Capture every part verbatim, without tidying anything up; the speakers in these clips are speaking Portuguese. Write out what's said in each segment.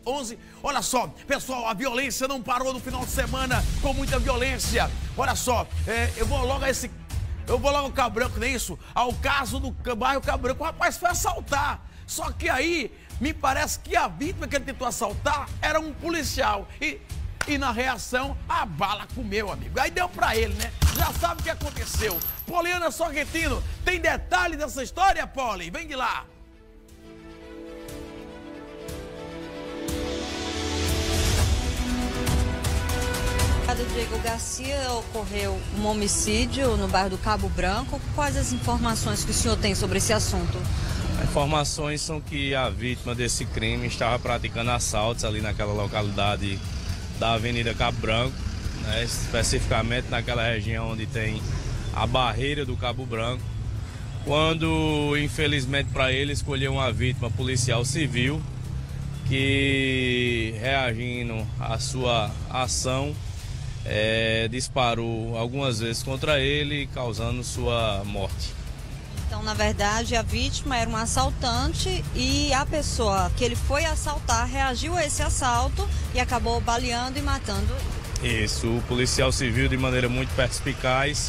onze. Olha só, pessoal, a violência não parou no final de semana com muita violência. Olha só, é, eu vou logo a esse... Eu vou logo ao Cabo Branco, não é isso? Ao caso do bairro Cabo Branco, o rapaz foi assaltar. Só que aí, me parece que a vítima que ele tentou assaltar era um policial. E, e na reação, a bala comeu, amigo. Aí deu pra ele, né? Já sabe o que aconteceu. Poliana Sorrentino, tem detalhes dessa história, Poli? Vem de lá. Diego Garcia, ocorreu um homicídio no bairro do Cabo Branco. Quais as informações que o senhor tem sobre esse assunto? As informações são que a vítima desse crime estava praticando assaltos ali naquela localidade da Avenida Cabo Branco, né, especificamente naquela região onde tem a barreira do Cabo Branco, quando, infelizmente para ele, escolheu uma vítima policial civil que, reagindo à sua ação, É, disparou algumas vezes contra ele, causando sua morte. Então, na verdade, a vítima era um assaltante e a pessoa que ele foi assaltar reagiu a esse assalto e acabou baleando e matando ele. Isso, o policial civil, de maneira muito perspicaz,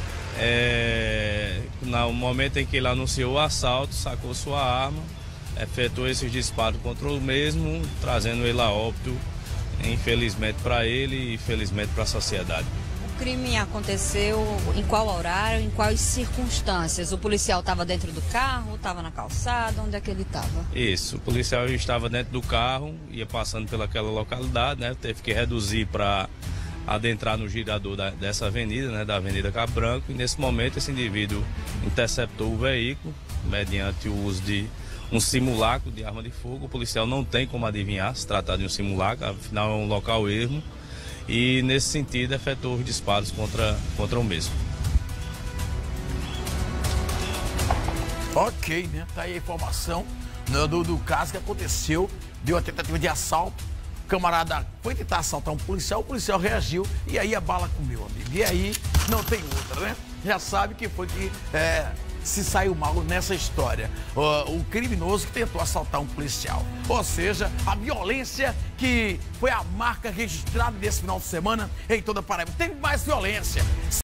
é, no momento em que ele anunciou o assalto, sacou sua arma, efetuou esses disparos contra o mesmo, trazendo ele a óbito, infelizmente para ele e infelizmente para a sociedade. O crime aconteceu em qual horário, em quais circunstâncias? O policial estava dentro do carro, estava na calçada, onde é que ele estava? Isso, o policial estava dentro do carro, ia passando pelaquela localidade, né? Teve que reduzir para adentrar no girador da, dessa avenida, né? Da Avenida Cabo Branco, e nesse momento esse indivíduo interceptou o veículo mediante o uso de um simulacro de arma de fogo. O policial não tem como adivinhar se tratar de um simulacro, afinal é um local ermo, e nesse sentido efetuou os disparos contra, contra o mesmo. Ok, né? Tá aí a informação, né, do, do caso que aconteceu, deu a tentativa de assalto, o camarada foi tentar assaltar um policial, o policial reagiu e aí a bala comeu, amigo. E aí não tem outra, né? Já sabe que foi que... É... se saiu mal nessa história, uh, o criminoso que tentou assaltar um policial. Ou seja, a violência que foi a marca registrada desse final de semana em toda a Paraíba. Teve mais violência.